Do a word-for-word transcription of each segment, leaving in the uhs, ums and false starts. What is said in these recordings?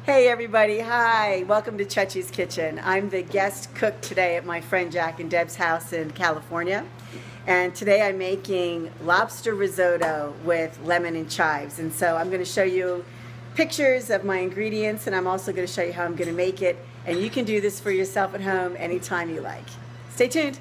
Hey everybody, hi, welcome to Ciocia's Kitchen. I'm the guest cook today at my friend Jack and Deb's house in California. And today I'm making lobster risotto with lemon and chives. And so I'm going to show you pictures of my ingredients, and I'm also going to show you how I'm going to make it. And you can do this for yourself at home anytime you like. Stay tuned.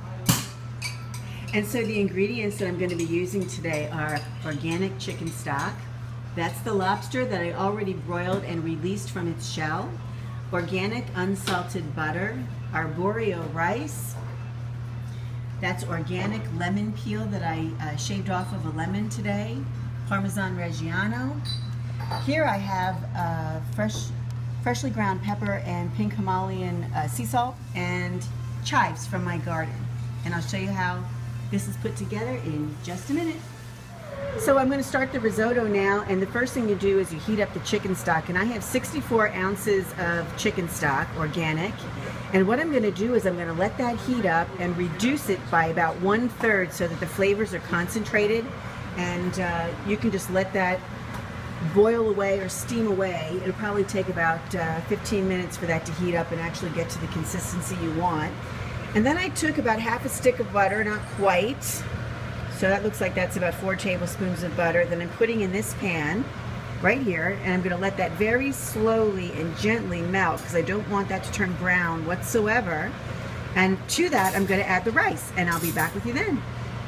And so the ingredients that I'm going to be using today are organic chicken stock. That's the lobster that I already broiled and released from its shell. Organic unsalted butter, arborio rice. That's organic lemon peel that I uh, shaved off of a lemon today. Parmesan reggiano. Here I have uh, fresh, freshly ground pepper and pink Himalayan uh, sea salt and chives from my garden. And I'll show you how this is put together in just a minute. So I'm going to start the risotto now, and the first thing you do is you heat up the chicken stock, and I have sixty-four ounces of chicken stock, organic, and what I'm going to do is I'm going to let that heat up and reduce it by about one-third so that the flavors are concentrated, and uh, you can just let that boil away or steam away. It'll probably take about uh, fifteen minutes for that to heat up and actually get to the consistency you want. And then I took about half a stick of butter, not quite. So that looks like that's about four tablespoons of butter that I'm putting in this pan right here, and I'm going to let that very slowly and gently melt because I don't want that to turn brown whatsoever. And to that I'm going to add the rice, and I'll be back with you then.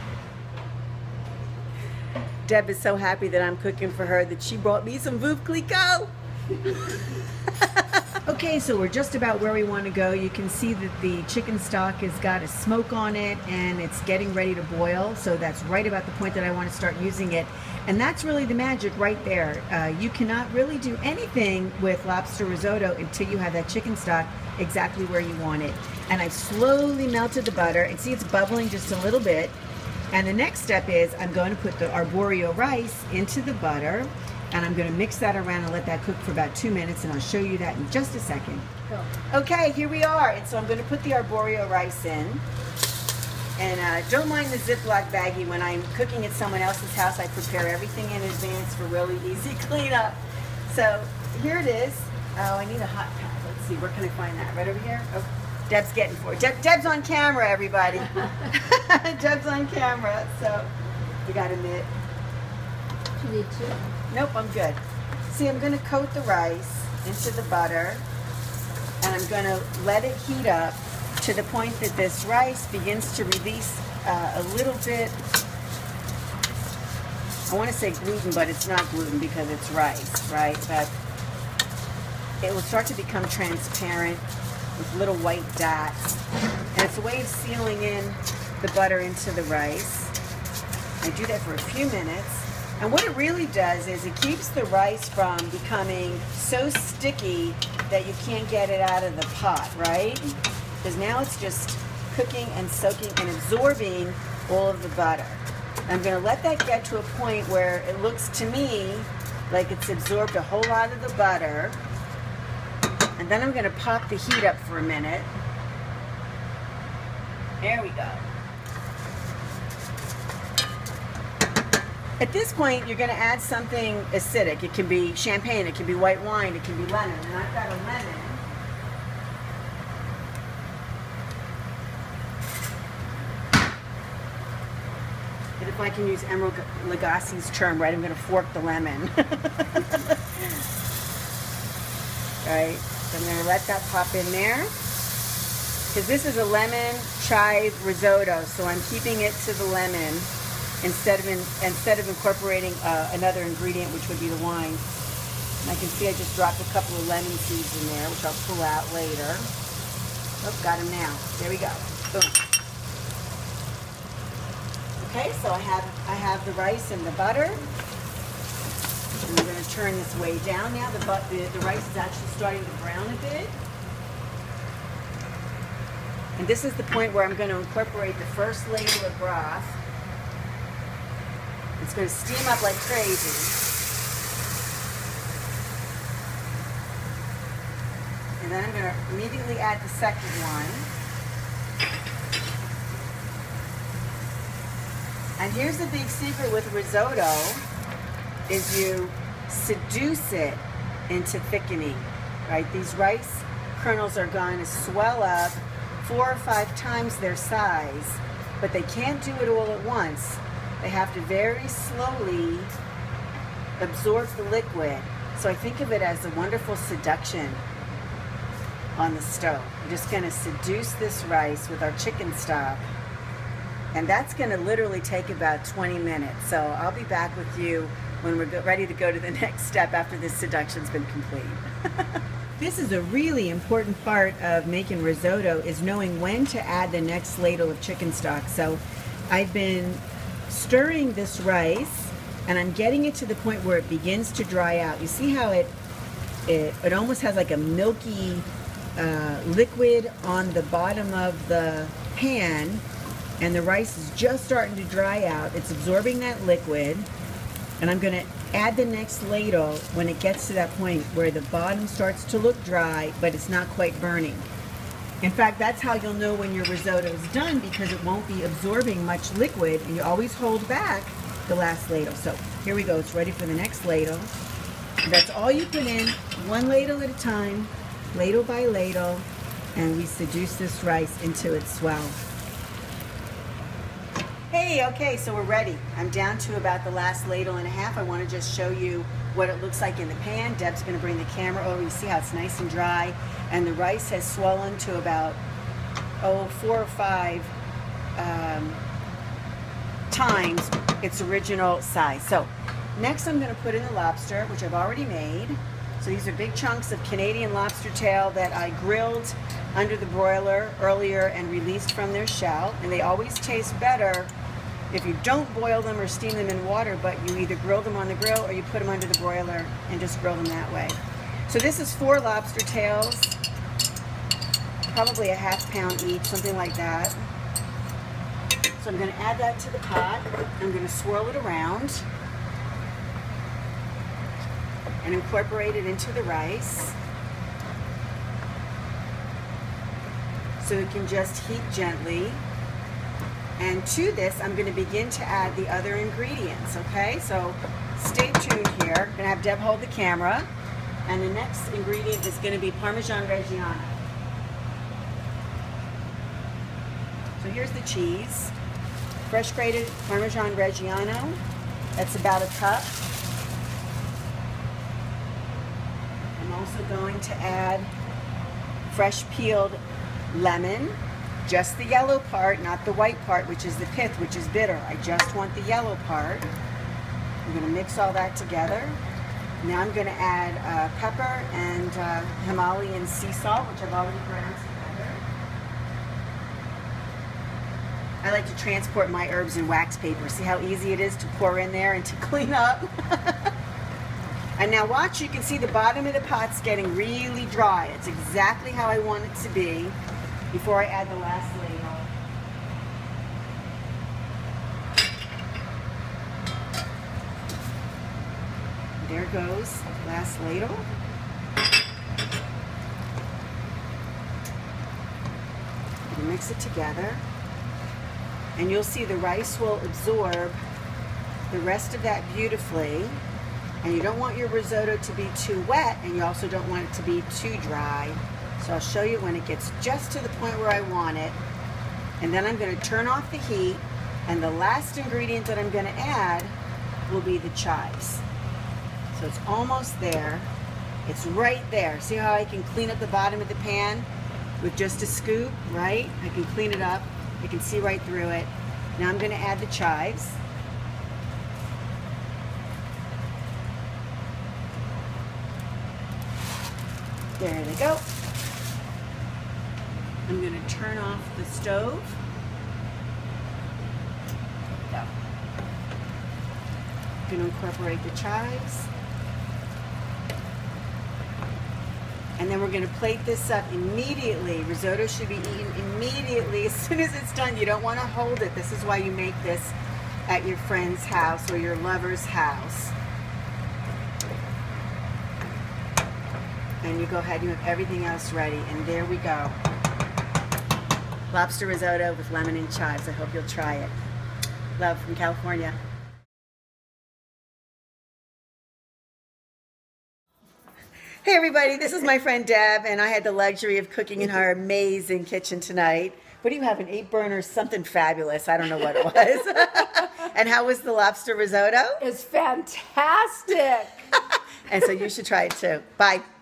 Deb is so happy that I'm cooking for her that she brought me some Veuve Clicquot. Okay, so we're just about where we want to go. You can see that the chicken stock has got a smoke on it and it's getting ready to boil. So that's right about the point that I want to start using it. And that's really the magic right there. Uh, you cannot really do anything with lobster risotto until you have that chicken stock exactly where you want it. And I've slowly melted the butter, and see it's bubbling just a little bit. And the next step is I'm going to put the arborio rice into the butter. And I'm going to mix that around and let that cook for about two minutes, and I'll show you that in just a second. Cool. Okay, here we are. And so I'm going to put the arborio rice in. And uh, don't mind the Ziploc baggie. When I'm cooking at someone else's house, I prepare everything in advance for really easy cleanup. So here it is. Oh, I need a hot pad. Let's see, where can I find that? Right over here? Oh, Deb's getting for it. Deb, Deb's on camera, everybody. Deb's on camera. So we got a mitt. You need two? Nope, I'm good. See, I'm going to coat the rice into the butter, and I'm going to let it heat up to the point that this rice begins to release uh, a little bit. I want to say gluten, but it's not gluten because it's rice, right? But it will start to become transparent with little white dots, and it's a way of sealing in the butter into the rice. I do that for a few minutes. And what it really does is it keeps the rice from becoming so sticky that you can't get it out of the pot, right? Because now it's just cooking and soaking and absorbing all of the butter. I'm going to let that get to a point where it looks to me like it's absorbed a whole lot of the butter. And then I'm going to pop the heat up for a minute. There we go. At this point, you're going to add something acidic. It can be champagne, it can be white wine, it can be lemon. And I've got a lemon. And if I can use Emeril Lagasse's term, right, I'm going to fork the lemon. Right, so I'm going to let that pop in there. Because this is a lemon chive risotto, so I'm keeping it to the lemon. Instead of in, instead of incorporating uh, another ingredient, which would be the wine. And I can see I just dropped a couple of lemon seeds in there, which I'll pull out later. Oh, got them now. There we go. Boom. Okay, so I have I have the rice and the butter. And I'm going to turn this way down now. The, the the rice is actually starting to brown a bit. And this is the point where I'm going to incorporate the first layer of broth. It's going to steam up like crazy. And then I'm going to immediately add the second one. And here's the big secret with risotto, is you seduce it into thickening, right? These rice kernels are going to swell up four or five times their size, but they can't do it all at once. They have to very slowly absorb the liquid. So I think of it as a wonderful seduction on the stove. We're just going to seduce this rice with our chicken stock, and that's going to literally take about twenty minutes. So I'll be back with you when we're ready to go to the next step after this seduction's been complete. This is a really important part of making risotto, is knowing when to add the next ladle of chicken stock. So I've been stirring this rice, and I'm getting it to the point where it begins to dry out. You see how it it, it almost has like a milky uh, liquid on the bottom of the pan, and the rice is just starting to dry out. It's absorbing that liquid, and I'm going to add the next ladle when it gets to that point where the bottom starts to look dry, but it's not quite burning. In fact, that's how you'll know when your risotto is done, because it won't be absorbing much liquid, and you always hold back the last ladle. So here we go, it's ready for the next ladle. That's all you put in, one ladle at a time, ladle by ladle, and we seduce this rice into its swell. Hey, okay, so we're ready. I'm down to about the last ladle and a half. I want to just show you what it looks like in the pan. Deb's going to bring the camera over. You see how it's nice and dry, and the rice has swollen to about, oh, four or five um, times its original size. So next I'm going to put in the lobster, which I've already made. So these are big chunks of Canadian lobster tail that I grilled under the broiler earlier and released from their shell. And they always taste better if you don't boil them or steam them in water, but you either grill them on the grill or you put them under the broiler and just grill them that way. So this is four lobster tails, probably a half pound each, something like that. So I'm going to add that to the pot. I'm going to swirl it around and incorporate it into the rice, so it can just heat gently. And to this, I'm going to begin to add the other ingredients, okay? So stay tuned here. I'm going to have Deb hold the camera. And the next ingredient is going to be Parmesan reggiano. So here's the cheese. Fresh grated Parmesan reggiano. That's about a cup. I'm also going to add fresh peeled lemon. Just the yellow part, not the white part, which is the pith, which is bitter. I just want the yellow part. I'm going to mix all that together. Now I'm going to add uh, pepper and uh, Himalayan sea salt, which I've already ground together. I like to transport my herbs in wax paper. See how easy it is to pour in there and to clean up? And now watch, you can see the bottom of the pot's getting really dry. It's exactly how I want it to be before I add the last ladle. There goes the last ladle. You mix it together, and you'll see the rice will absorb the rest of that beautifully. And you don't want your risotto to be too wet, and you also don't want it to be too dry. So I'll show you when it gets just to the point where I want it. And then I'm going to turn off the heat, and the last ingredient that I'm going to add will be the chives. So it's almost there. It's right there. See how I can clean up the bottom of the pan with just a scoop, right? I can clean it up. You can see right through it. Now I'm going to add the chives. There they go. I'm going to turn off the stove. Go. I'm going to incorporate the chives. And then we're going to plate this up immediately. Risotto should be eaten immediately as soon as it's done. You don't want to hold it. This is why you make this at your friend's house or your lover's house. And you go ahead and you have everything else ready. And there we go. Lobster risotto with lemon and chives. I hope you'll try it. Love from California. Hey everybody, this is my friend Deb, and I had the luxury of cooking in her amazing kitchen tonight. What do you have, an eight burner, something fabulous? I don't know what it was. And how was the lobster risotto? It's fantastic. And so you should try it too. Bye.